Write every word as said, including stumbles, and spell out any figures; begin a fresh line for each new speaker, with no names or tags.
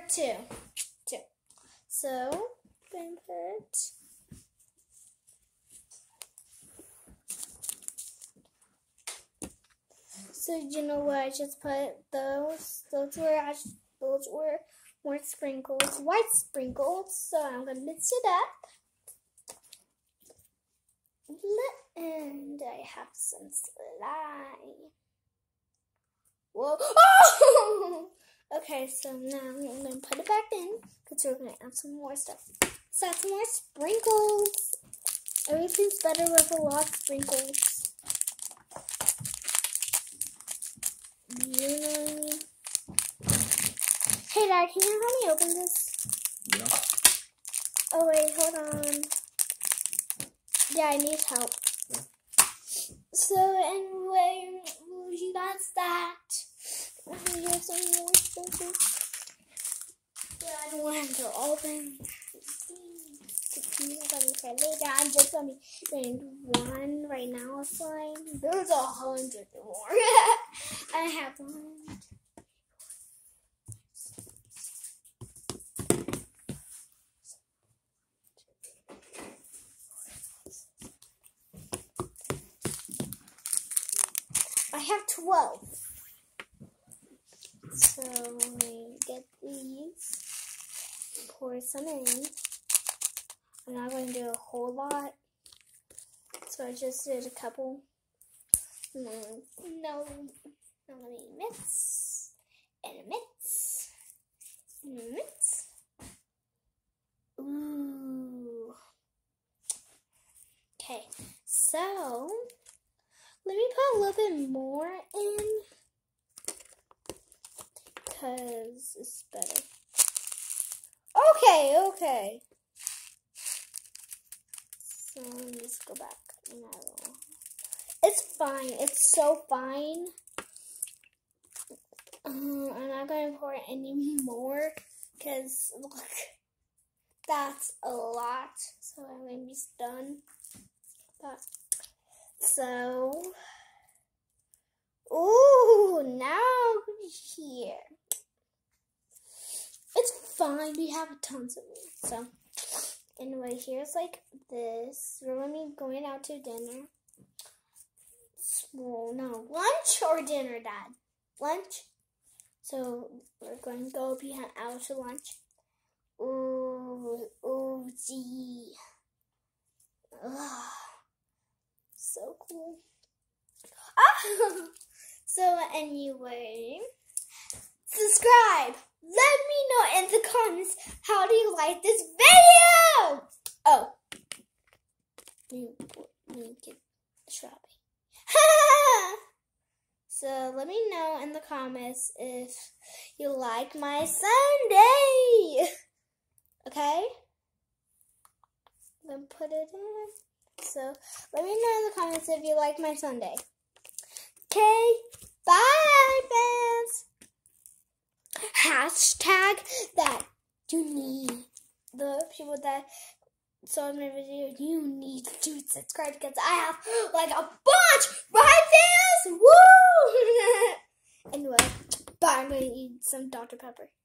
two. Two. So, I'm gonna put So you know what? I just put those. Those were actually, those were more sprinkles, white sprinkles. So I'm gonna mix it up. And I have some slime. Whoa! Oh! Okay, so now I'm gonna put it back in because we're gonna add some more stuff. Let's add some more sprinkles. Everything's better with a lot of sprinkles. You know what I mean? Hey, Dad, can you help me open this? Yeah. Oh, wait, hold on. Yeah, I need help. Yeah. So, anyway, you got that. Here's some more sprinkles. Yeah, I don't want them to open. I'm just gonna be doing one right now. Slime. There's a hundred more. I have one. I have twelve. So let me get these. Pour some in. I'm not going to do a whole lot, so I just did a couple. No, no, now let me mix and mix and mix. Ooh. Okay, so let me put a little bit more in because it's better. Okay, okay. So let me just go back. No. It's fine. It's so fine. Uh, I'm not going to pour any more because look, that's a lot. So I'm going to be done. That. So, ooh, now here. It's fine. We have tons of it. So. Anyway, here's like this. We're gonna be going out to dinner. Well, no, lunch or dinner, Dad? Lunch. So we're going to go be out to lunch. Ooh, ooh, gee. Ugh. So cool. Ah! So anyway, subscribe. Let me know in the comments, how do you like this video? Oh. You, you get shrubby. So let me know in the comments if you like my sundae. Okay? Then put it in. So let me know in the comments if you like my sundae. Okay? Bye, fans. Hashtag that you need the people that saw my video. You need to subscribe because I have like a bunch, right, fans? Woo! Anyway, bye. I'm gonna eat some Doctor Pepper.